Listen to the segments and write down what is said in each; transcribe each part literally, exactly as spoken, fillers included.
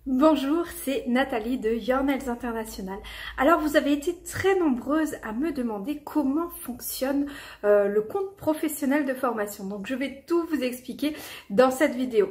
Bonjour, c'est Nathalie de Your Nails International. Alors vous avez été très nombreuses à me demander comment fonctionne euh, le compte professionnel de formation. Donc je vais tout vous expliquer dans cette vidéo.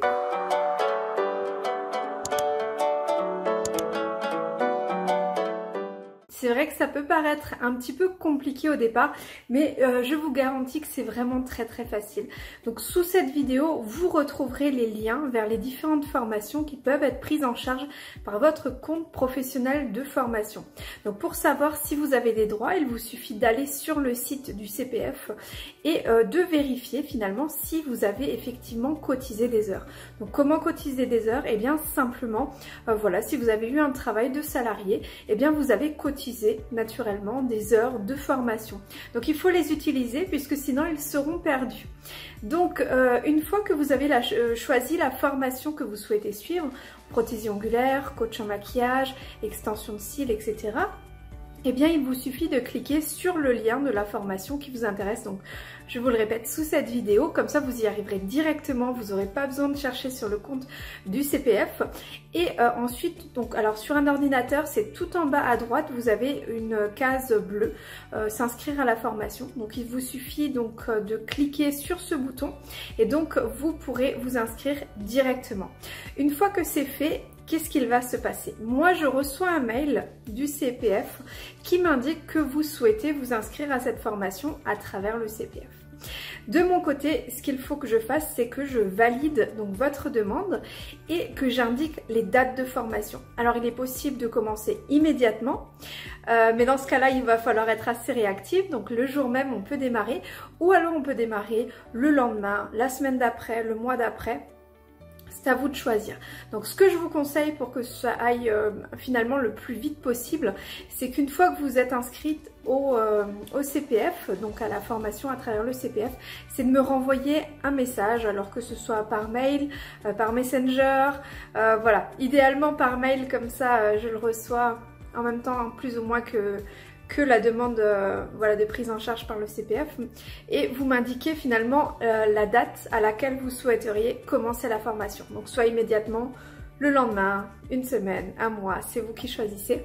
C'est vrai que ça peut paraître un petit peu compliqué au départ, mais euh, je vous garantis que c'est vraiment très très facile. Donc sous cette vidéo, vous retrouverez les liens vers les différentes formations qui peuvent être prises en charge par votre compte professionnel de formation. Donc pour savoir si vous avez des droits, il vous suffit d'aller sur le site du C P F et euh, de vérifier finalement si vous avez effectivement cotisé des heures. Donc comment cotiser des heures? Eh bien simplement, euh, voilà, si vous avez eu un travail de salarié, eh bien vous avez cotisé naturellement des heures de formation. Donc il faut les utiliser puisque sinon ils seront perdus. Donc euh, une fois que vous avez la, euh, choisi la formation que vous souhaitez suivre, prothésie ongulaire, coach en maquillage, extension de cils, et cetera, eh bien il vous suffit de cliquer sur le lien de la formation qui vous intéresse. Donc je vous le répète sous cette vidéo, comme ça vous y arriverez directement, vous n'aurez pas besoin de chercher sur le compte du C P F. Et euh, ensuite, donc alors sur un ordinateur, c'est tout en bas à droite, vous avez une case bleue, euh, s'inscrire à la formation. Donc il vous suffit donc euh, de cliquer sur ce bouton et donc vous pourrez vous inscrire directement. Une fois que c'est fait, qu'est-ce qu'il va se passer? Moi, je reçois un mail du C P F qui m'indique que vous souhaitez vous inscrire à cette formation à travers le C P F. De mon côté, ce qu'il faut que je fasse, c'est que je valide donc votre demande et que j'indique les dates de formation. Alors, il est possible de commencer immédiatement, euh, mais dans ce cas-là, il va falloir être assez réactif. Donc, le jour même, on peut démarrer, ou alors on peut démarrer le lendemain, la semaine d'après, le mois d'après. C'est à vous de choisir. Donc ce que je vous conseille pour que ça aille euh, finalement le plus vite possible, c'est qu'une fois que vous êtes inscrite au, euh, au C P F, donc à la formation à travers le C P F, c'est de me renvoyer un message, alors que ce soit par mail, euh, par Messenger, euh, voilà, idéalement par mail, comme ça euh, je le reçois en même temps plus ou moins que que la demande euh, voilà, de prise en charge par le C P F, et vous m'indiquez finalement euh, la date à laquelle vous souhaiteriez commencer la formation. Donc soit immédiatement, le lendemain, une semaine, un mois, c'est vous qui choisissez.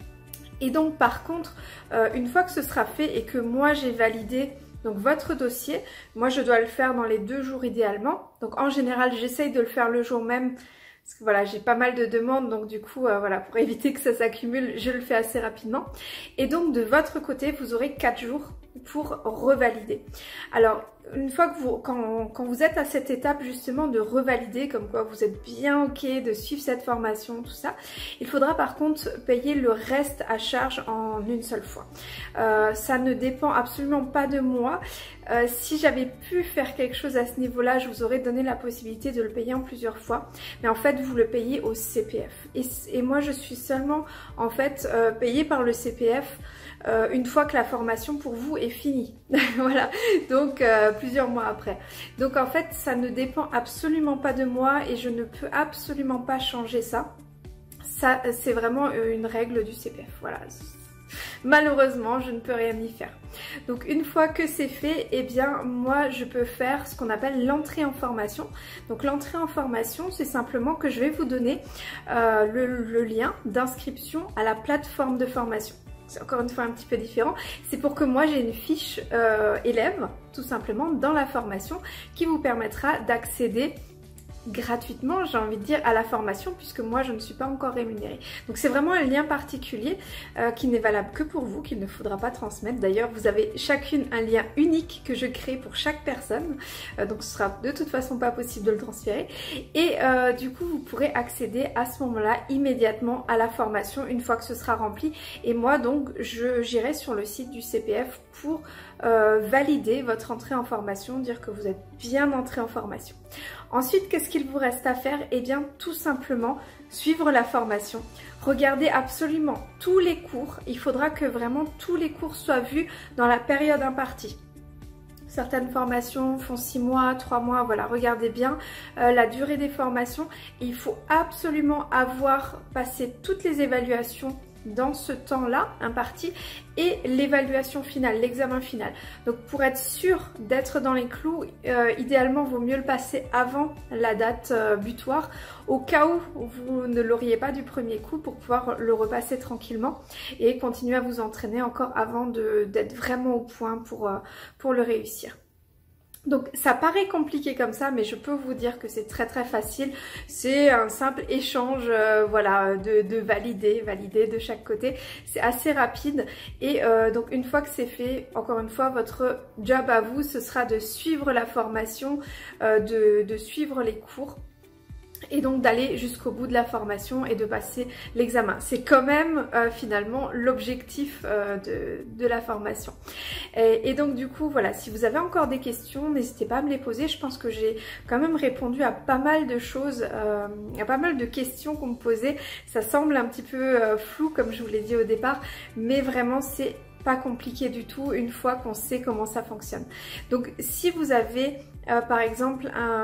Et donc par contre, euh, une fois que ce sera fait et que moi j'ai validé donc votre dossier, moi je dois le faire dans les deux jours idéalement. Donc en général, j'essaye de le faire le jour même. Parce que voilà, j'ai pas mal de demandes, donc du coup, euh, voilà, pour éviter que ça s'accumule, je le fais assez rapidement. Et donc de votre côté, vous aurez quatre jours pour revalider. Alors, une fois que vous, quand, quand vous êtes à cette étape justement de revalider, comme quoi vous êtes bien ok de suivre cette formation, tout ça, il faudra par contre payer le reste à charge en une seule fois. Euh, ça ne dépend absolument pas de moi. Euh, si j'avais pu faire quelque chose à ce niveau-là, je vous aurais donné la possibilité de le payer en plusieurs fois. Mais en fait, vous le payez au C P F. Et, et moi, je suis seulement en fait euh, payée par le C P F Euh, une fois que la formation pour vous est finie. Voilà, donc euh, plusieurs mois après. Donc en fait, ça ne dépend absolument pas de moi et je ne peux absolument pas changer ça. Ça, c'est vraiment une règle du C P F. Voilà. Malheureusement, je ne peux rien y faire. Donc une fois que c'est fait, eh bien moi je peux faire ce qu'on appelle l'entrée en formation. Donc l'entrée en formation, c'est simplement que je vais vous donner euh, le, le lien d'inscription à la plateforme de formation. C'est encore une fois un petit peu différent. C'est pour que moi j'ai une fiche euh, élève, tout simplement, dans la formation qui vous permettra d'accéder gratuitement, j'ai envie de dire, à la formation, puisque moi je ne suis pas encore rémunérée. Donc c'est vraiment un lien particulier euh, qui n'est valable que pour vous, qu'il ne faudra pas transmettre. D'ailleurs, vous avez chacune un lien unique que je crée pour chaque personne, euh, donc ce sera de toute façon pas possible de le transférer. Et euh, du coup, vous pourrez accéder à ce moment-là immédiatement à la formation une fois que ce sera rempli. Et moi donc, je j'irai sur le site du C P F pour euh, valider votre entrée en formation, dire que vous êtes bien entré en formation. Ensuite, qu'est-ce qu'il vous reste à faire? Eh bien, tout simplement, suivre la formation. Regardez absolument tous les cours. Il faudra que vraiment tous les cours soient vus dans la période impartie. Certaines formations font six mois, trois mois, voilà, regardez bien euh, la durée des formations. Et il faut absolument avoir passé toutes les évaluations dans ce temps-là imparti et l'évaluation finale, l'examen final. Donc pour être sûr d'être dans les clous, euh, idéalement vaut mieux le passer avant la date euh, butoir, au cas où vous ne l'auriez pas du premier coup, pour pouvoir le repasser tranquillement et continuer à vous entraîner encore avant d'être vraiment au point pour, euh, pour le réussir. Donc ça paraît compliqué comme ça, mais je peux vous dire que c'est très très facile. C'est un simple échange euh, voilà, de, de valider, valider de chaque côté. C'est assez rapide et euh, donc une fois que c'est fait, encore une fois, votre job à vous, ce sera de suivre la formation, euh, de, de suivre les cours. Et donc d'aller jusqu'au bout de la formation et de passer l'examen. C'est quand même euh, finalement l'objectif euh, de, de la formation. Et, et donc du coup voilà, si vous avez encore des questions, n'hésitez pas à me les poser. Je pense que j'ai quand même répondu à pas mal de choses, euh, à pas mal de questions qu'on me posait. Ça semble un petit peu euh, flou comme je vous l'ai dit au départ, mais vraiment c'est pas compliqué du tout une fois qu'on sait comment ça fonctionne. Donc si vous avez euh, par exemple un...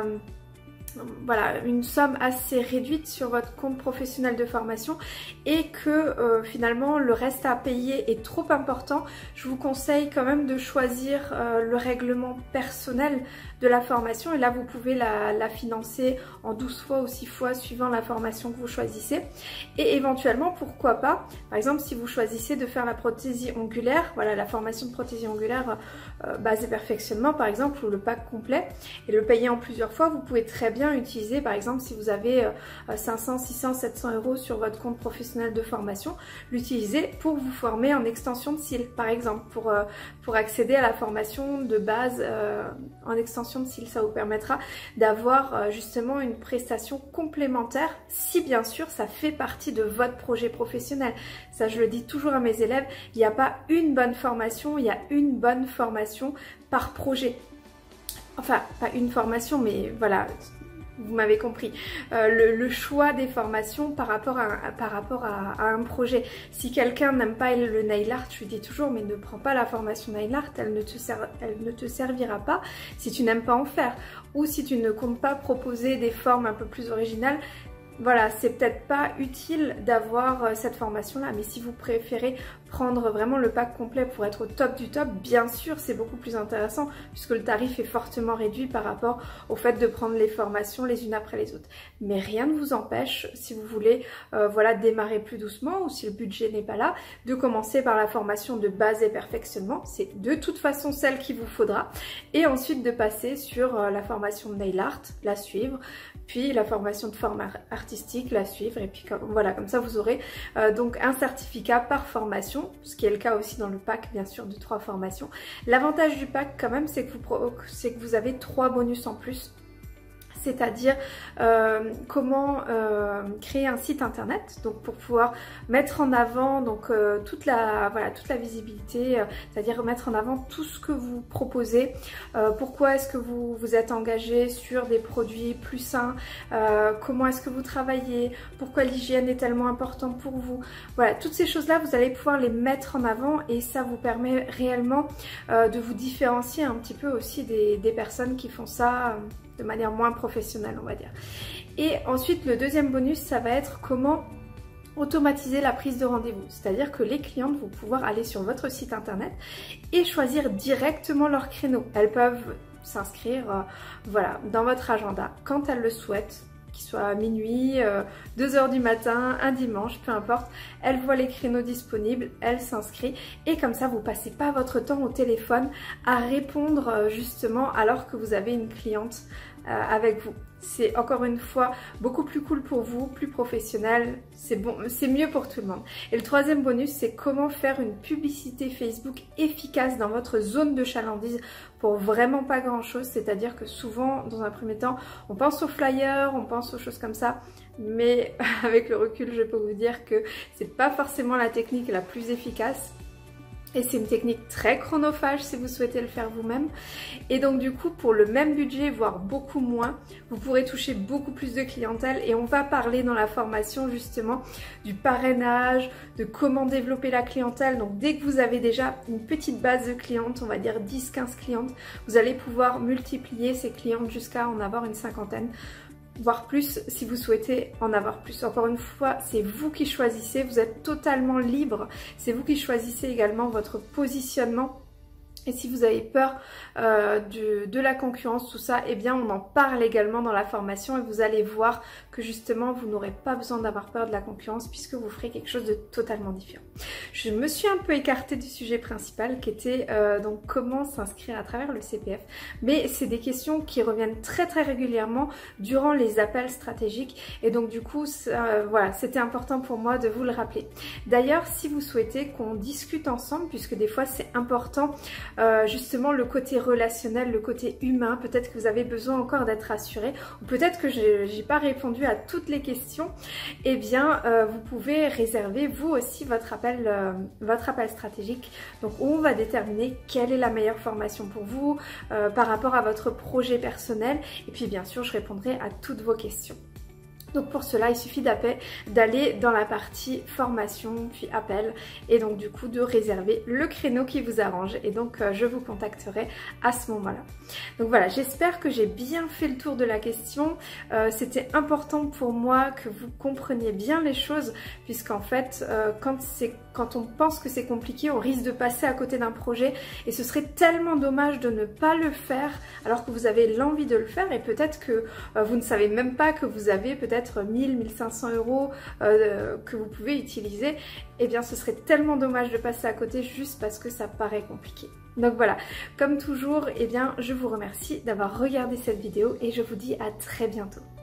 voilà, une somme assez réduite sur votre compte professionnel de formation et que euh, finalement le reste à payer est trop important, je vous conseille quand même de choisir euh, le règlement personnel de la formation et là vous pouvez la, la financer en douze fois ou six fois suivant la formation que vous choisissez. Et éventuellement, pourquoi pas, par exemple si vous choisissez de faire la prothésie ongulaire, voilà la formation de prothésie ongulaire euh, base et perfectionnement par exemple, ou le pack complet, et le payer en plusieurs fois, vous pouvez très bien utiliser par exemple si vous avez euh, cinq cents, six cents, sept cents euros sur votre compte professionnel de formation, l'utiliser pour vous former en extension de cils par exemple, pour, euh, pour accéder à la formation de base euh, en extension de cils. Ça vous permettra d'avoir euh, justement une prestation complémentaire si bien sûr ça fait partie de votre projet professionnel. Ça je le dis toujours à mes élèves, il n'y a pas une bonne formation, il y a une bonne formation par projet. Enfin, pas une formation, mais voilà, vous m'avez compris. Euh, le, le choix des formations par rapport à, par rapport à, à un projet. Si quelqu'un n'aime pas le nail art, je lui dis toujours, mais ne prends pas la formation nail art, elle ne te, ser, elle ne te servira pas si tu n'aimes pas en faire. Ou si tu ne comptes pas proposer des formes un peu plus originales, voilà, c'est peut-être pas utile d'avoir cette formation-là, mais si vous préférez prendre vraiment le pack complet pour être au top du top, bien sûr c'est beaucoup plus intéressant puisque le tarif est fortement réduit par rapport au fait de prendre les formations les unes après les autres. Mais rien ne vous empêche, si vous voulez euh, voilà, démarrer plus doucement ou si le budget n'est pas là, de commencer par la formation de base et perfectionnement, c'est de toute façon celle qu'il vous faudra, et ensuite de passer sur euh, la formation de nail art, la suivre, puis la formation de forme artistique, la suivre, et puis comme, voilà, comme ça vous aurez euh, donc un certificat par formation, ce qui est le cas aussi dans le pack bien sûr de trois formations. L'avantage du pack quand même, c'est que, c'est que vous avez trois bonus en plus. C'est-à-dire euh, comment euh, créer un site internet, donc pour pouvoir mettre en avant donc euh, toute la voilà toute la visibilité, euh, c'est-à-dire mettre en avant tout ce que vous proposez, euh, pourquoi est-ce que vous vous êtes engagé sur des produits plus sains, euh, comment est-ce que vous travaillez, pourquoi l'hygiène est tellement importante pour vous. Voilà, toutes ces choses-là, vous allez pouvoir les mettre en avant et ça vous permet réellement euh, de vous différencier un petit peu aussi des, des personnes qui font ça euh, de manière moins professionnelle, on va dire. Et ensuite, le deuxième bonus, ça va être comment automatiser la prise de rendez-vous. C'est-à-dire que les clientes vont pouvoir aller sur votre site internet et choisir directement leur créneau. Elles peuvent s'inscrire euh, voilà, dans votre agenda quand elles le souhaitent, qu'il soit à minuit, euh, deux heures du matin, un dimanche, peu importe. Elle voit les créneaux disponibles, elle s'inscrit et comme ça vous passez pas votre temps au téléphone à répondre euh, justement alors que vous avez une cliente euh, avec vous. C'est encore une fois beaucoup plus cool pour vous, plus professionnel, c'est bon, c'est mieux pour tout le monde. Et le troisième bonus, c'est comment faire une publicité Facebook efficace dans votre zone de chalandise pour vraiment pas grand chose. C'est-à-dire que souvent, dans un premier temps, on pense aux flyers, on pense aux choses comme ça, mais avec le recul, je peux vous dire que c'est pas forcément la technique la plus efficace. Et c'est une technique très chronophage si vous souhaitez le faire vous-même. Et donc du coup, pour le même budget, voire beaucoup moins, vous pourrez toucher beaucoup plus de clientèle. Et on va parler dans la formation justement du parrainage, de comment développer la clientèle. Donc dès que vous avez déjà une petite base de clientes, on va dire dix quinze clientes, vous allez pouvoir multiplier ces clientes jusqu'à en avoir une cinquantaine. voire plus si vous souhaitez en avoir plus. Encore une fois, c'est vous qui choisissez, vous êtes totalement libre, c'est vous qui choisissez également votre positionnement. Et si vous avez peur euh, de, de la concurrence, tout ça, eh bien on en parle également dans la formation et vous allez voir que justement vous n'aurez pas besoin d'avoir peur de la concurrence puisque vous ferez quelque chose de totalement différent. Je me suis un peu écartée du sujet principal qui était euh, donc comment s'inscrire à travers le C P F. Mais c'est des questions qui reviennent très très régulièrement durant les appels stratégiques et donc du coup euh, voilà, c'était important pour moi de vous le rappeler. D'ailleurs, si vous souhaitez qu'on discute ensemble, puisque des fois c'est important, Euh, justement le côté relationnel, le côté humain, peut-être que vous avez besoin encore d'être rassuré ou peut-être que je n'ai pas répondu à toutes les questions, eh bien euh, vous pouvez réserver vous aussi votre appel, euh, votre appel stratégique, donc où on va déterminer quelle est la meilleure formation pour vous euh, par rapport à votre projet personnel et puis bien sûr je répondrai à toutes vos questions. Donc pour cela, il suffit d'aller dans la partie formation, puis appel, et donc du coup de réserver le créneau qui vous arrange. Et donc euh, je vous contacterai à ce moment-là. Donc voilà, j'espère que j'ai bien fait le tour de la question. Euh, C'était important pour moi que vous compreniez bien les choses, puisqu'en fait, euh, quand, quand on pense que c'est compliqué, on risque de passer à côté d'un projet, et ce serait tellement dommage de ne pas le faire, alors que vous avez l'envie de le faire, et peut-être que euh, vous ne savez même pas que vous avez peut-être mille, mille cinq cents euros euh, que vous pouvez utiliser, eh bien ce serait tellement dommage de passer à côté juste parce que ça paraît compliqué. Donc voilà, comme toujours, eh bien je vous remercie d'avoir regardé cette vidéo et je vous dis à très bientôt.